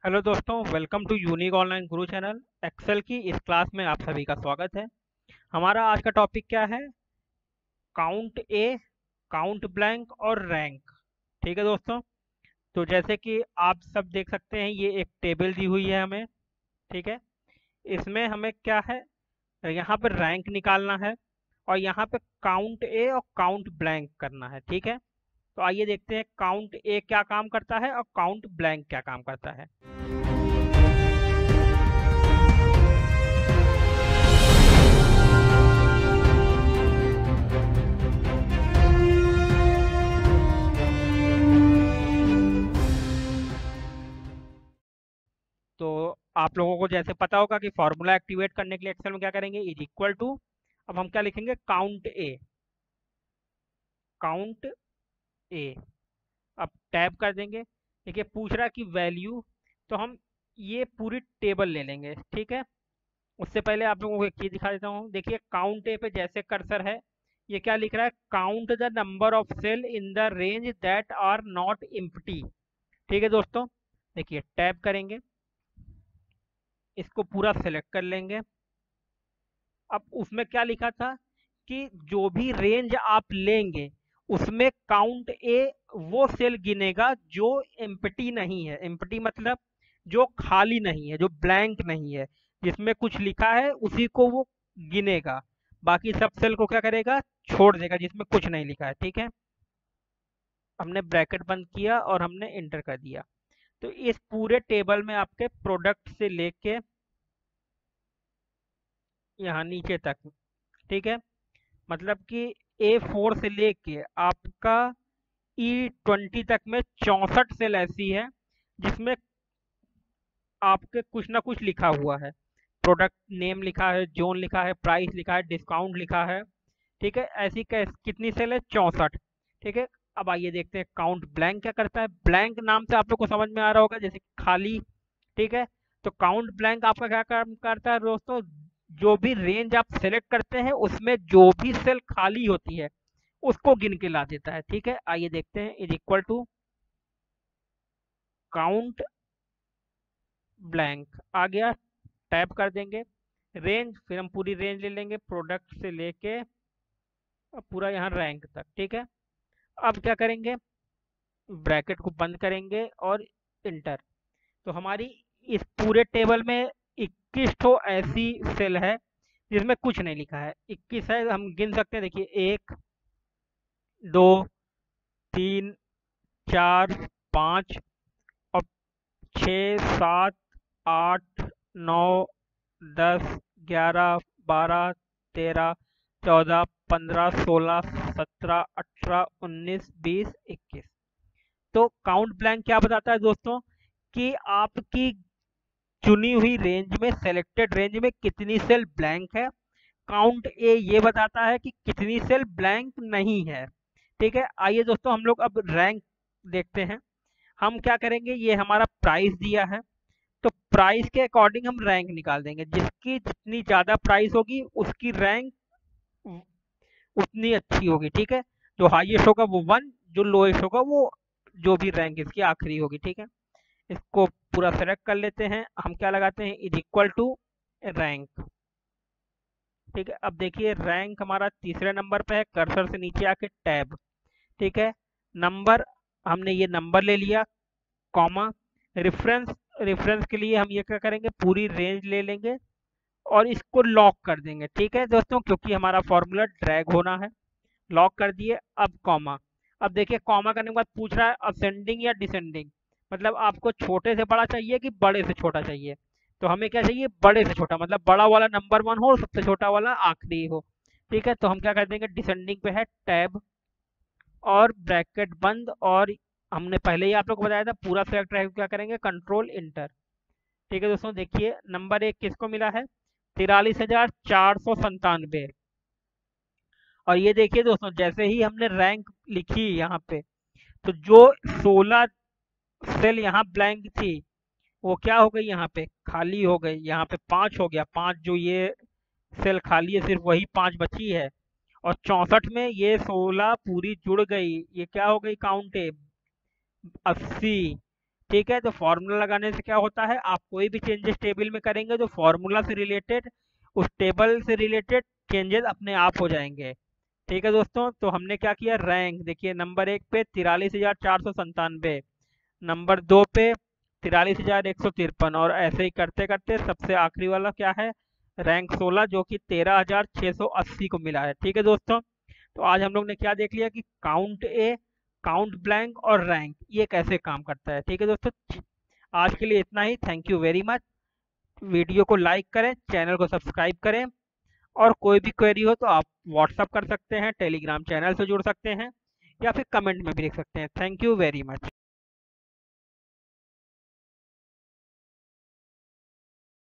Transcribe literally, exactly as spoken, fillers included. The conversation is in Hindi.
हेलो दोस्तों, welcome to unique online guru channel. Excel की इस क्लास में आप सभी का स्वागत है। हमारा आज का टॉपिक क्या है? काउंट ए, काउंट ब्लैंक और रैंक। ठीक है दोस्तों, तो जैसे कि आप सब देख सकते हैं, ये एक टेबल दी हुई है हमें। ठीक है, इसमें हमें क्या है, यहाँ पर रैंक निकालना है और यहाँ पे काउंट ए और काउंट ब्लैंक करना है। ठीक है, तो आइए देखते हैं काउंट ए क्या काम करता है और काउंट ब्लैंक क्या काम करता है। तो आप लोगों को जैसे पता होगा कि फॉर्मूला एक्टिवेट करने के लिए एक्सेल में क्या करेंगे, इज इक्वल टू, अब हम क्या लिखेंगे, काउंट ए, काउंट ए। अब टैब कर देंगे। देखिए पूछ रहा है कि वैल्यू, तो हम ये पूरी टेबल ले लेंगे। ठीक है, उससे पहले आप लोगों को एक चीज दिखा देता हूँ। देखिए काउंट ए पे जैसे कर्सर है, ये क्या लिख रहा है, count the number of cell in the range that are not empty. ठीक है दोस्तों, देखिए टैब करेंगे, इसको पूरा सेलेक्ट कर लेंगे। अब उसमें क्या लिखा था कि जो भी रेंज आप लेंगे उसमें काउंट ए वो सेल गिनेगा जो एम्प्टी नहीं है। एम्प्टी मतलब जो खाली नहीं है, जो ब्लैंक नहीं है, जिसमें कुछ लिखा है उसी को वो गिनेगा। बाकी सब सेल को क्या करेगा, छोड़ देगा जिसमें कुछ नहीं लिखा है। ठीक है, हमने ब्रैकेट बंद किया और हमने एंटर कर दिया। तो इस पूरे टेबल में आपके प्रोडक्ट से लेके यहाँ नीचे तक, ठीक है, मतलब कि ए फोर से लेके आपका ई ट्वेंटी तक में चौंसठ सेल ऐसी है जिसमें आपके कुछ ना कुछ लिखा हुआ है। प्रोडक्ट नेम लिखा है, जोन लिखा है, प्राइस लिखा है, डिस्काउंट लिखा है। ठीक है, ऐसी कैस कितनी सेल है, चौंसठ। ठीक है, अब आइए देखते हैं काउंट ब्लैंक क्या करता है। ब्लैंक नाम से आप लोग को समझ में आ रहा होगा, जैसे खाली। ठीक है, तो काउंट ब्लैंक आपका क्या काम करता है दोस्तों, जो भी रेंज आप सेलेक्ट करते हैं उसमें जो भी सेल खाली होती है उसको गिन के ला देता है। ठीक है, आइए देखते हैं, is equal to count blank आ गया। टैब कर देंगे, रेंज, फिर हम पूरी रेंज ले लेंगे प्रोडक्ट से लेके पूरा यहाँ रैंक तक। ठीक है, अब क्या करेंगे, ब्रैकेट को बंद करेंगे और इंटर। तो हमारी इस पूरे टेबल में इक्कीस तो ऐसी सेल है जिसमें कुछ नहीं लिखा है। इक्कीस है, हम गिन सकते हैं। देखिए एक, दो, तीन, चार, पाँच और छः, सात, आठ, नौ, दस, ग्यारह, बारह, तेरह, चौदह, पंद्रह, सोलह, सत्रह, अठारह, उन्नीस, बीस, इक्कीस। तो काउंट ब्लैंक क्या बताता है दोस्तों, कि आपकी चुनी हुई रेंज में, सेलेक्टेड रेंज में कितनी सेल ब्लैंक है। काउंट ए ये बताता है कि कितनी सेल ब्लैंक नहीं है। ठीक है, आइए दोस्तों हम लोग अब रैंक देखते हैं। हम क्या करेंगे, ये हमारा प्राइस दिया है, तो प्राइस के अकॉर्डिंग हम रैंक निकाल देंगे। जिसकी जितनी ज़्यादा प्राइस होगी उसकी रैंक उतनी अच्छी होगी। ठीक है, जो हाईएस्ट होगा वो वन, जो लोएस्ट होगा वो, जो भी रैंक इसकी आखिरी होगी। ठीक है, इसको पूरा सेलेक्ट कर लेते हैं। हम क्या लगाते हैं, इज इक्वल टू रैंक। ठीक है, अब देखिए रैंक हमारा तीसरे नंबर पे है, कर्सर से नीचे आके टैब। ठीक है, नंबर, हमने ये नंबर ले लिया, कॉमा, रेफरेंस, रेफरेंस के लिए हम ये क्या करेंगे, पूरी रेंज ले लेंगे और इसको लॉक कर देंगे। ठीक है दोस्तों, क्योंकि हमारा फॉर्मूला ड्रैग होना है। लॉक कर दिए, अब कॉमा। अब देखिए कॉमा करने के बाद पूछ रहा है असेंडिंग या डिसेंडिंग, मतलब आपको छोटे से बड़ा चाहिए कि बड़े से छोटा चाहिए। तो हमें क्या चाहिए, बड़े से छोटा, मतलब बड़ा वाला नंबर वन हो और सबसे छोटा वाला आखिरी हो। ठीक है, तो हम क्या कर देंगे, डिसेंडिंग पे है टैब और ब्रैकेट बंद, और हमने पहले ही आप लोग को बताया था पूरा सेलेक्ट रहेगा, क्या करेंगे, कंट्रोल इंटर। ठीक है दोस्तों, देखिए नंबर एक किसको मिला है, तिरालीस हजार चार सौ संतानवे। और ये देखिए दोस्तों, जैसे ही हमने रैंक लिखी यहाँ पे, तो जो सोलह सेल यहाँ ब्लैंक थी वो क्या हो गई, यहाँ पे खाली हो गई। यहाँ पे पांच हो गया, पांच जो ये सेल खाली है सिर्फ वही पांच बची है। और चौसठ में ये सोलह पूरी जुड़ गई, ये क्या हो गई, काउंट है अस्सी। ठीक है। तो फॉर्मूला लगाने से क्या होता है, आप कोई भी चेंजेस टेबल में करेंगे तो फॉर्मूला से रिलेटेड, उस टेबल से रिलेटेड चेंजेस अपने आप हो जाएंगे। ठीक है दोस्तों, तो हमने क्या किया, रैंक देखिए नंबर एक पे तिरालीस हजार चार सौ संतानवे, नंबर दो पे तिरालीस हजार एक सौ तिरपन, और ऐसे ही करते करते सबसे आखिरी वाला क्या है, रैंक सोलह, जो कि तेरह हजार छः सौ अस्सी को मिला है। ठीक है दोस्तों, तो आज हम लोग ने क्या देख लिया कि काउंट ए, काउंट ब्लैंक और रैंक ये कैसे काम करता है। ठीक है दोस्तों, आज के लिए इतना ही। Thank you very much. Video को लाइक करें, चैनल को सब्सक्राइब करें, और कोई भी क्वेरी हो तो आप व्हाट्सअप कर सकते हैं, टेलीग्राम चैनल से जुड़ सकते हैं, या फिर कमेंट में भी लिख सकते हैं। Thank you very much.